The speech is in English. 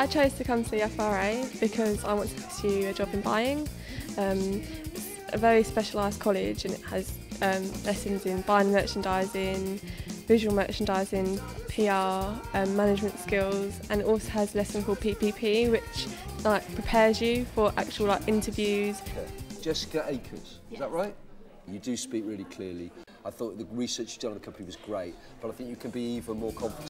chose to come to the FRA because I want to pursue a job in buying. It's a very specialised college and it has lessons in buying and merchandising, visual merchandising, PR, management skills, and it also has a lesson called PPP, which prepares you for actual interviews. Jessica Akers, is that right? You do speak really clearly. I thought the research you've done on the company was great, but I think you can be even more confident.